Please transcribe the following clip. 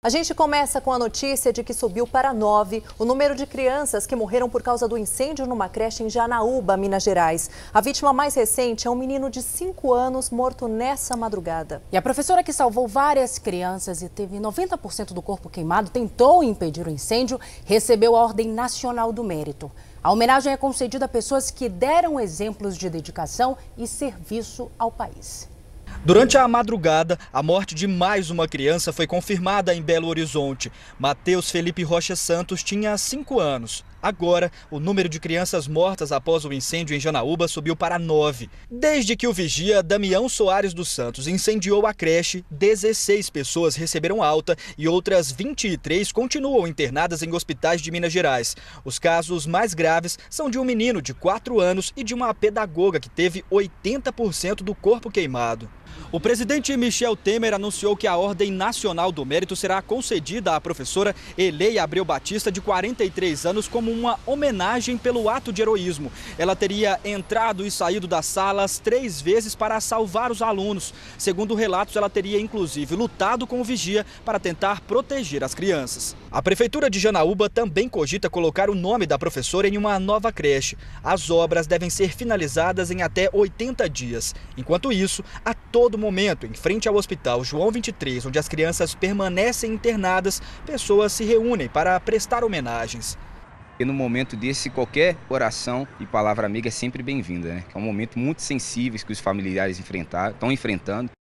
A gente começa com a notícia de que subiu para 9 o número de crianças que morreram por causa do incêndio numa creche em Janaúba, Minas Gerais. A vítima mais recente é um menino de 5 anos morto nessa madrugada. E a professora que salvou várias crianças e teve 90% do corpo queimado, tentou impedir o incêndio, recebeu a Ordem Nacional do Mérito. A homenagem é concedida a pessoas que deram exemplos de dedicação e serviço ao país. Durante a madrugada, a morte de mais uma criança foi confirmada em Belo Horizonte. Matheus Felipe Rocha Santos tinha 5 anos. Agora, o número de crianças mortas após o incêndio em Janaúba subiu para 9. Desde que o vigia Damião Soares dos Santos incendiou a creche, 16 pessoas receberam alta e outras 23 continuam internadas em hospitais de Minas Gerais. Os casos mais graves são de um menino de 4 anos e de uma pedagoga que teve 80% do corpo queimado. O presidente Michel Temer anunciou que a Ordem Nacional do Mérito será concedida à professora Eleia Abreu Batista, de 43 anos, como uma homenagem pelo ato de heroísmo. Ela teria entrado e saído das salas 3 vezes para salvar os alunos. Segundo relatos, ela teria inclusive lutado com o vigia para tentar proteger as crianças. A prefeitura de Janaúba também cogita colocar o nome da professora em uma nova creche. As obras devem ser finalizadas em até 80 dias. Enquanto isso, a todo momento, em frente ao Hospital João 23, onde as crianças permanecem internadas, pessoas se reúnem para prestar homenagens. E no momento desse, qualquer oração e palavra amiga é sempre bem-vinda, né? É um momento muito sensível que os familiares estão enfrentando.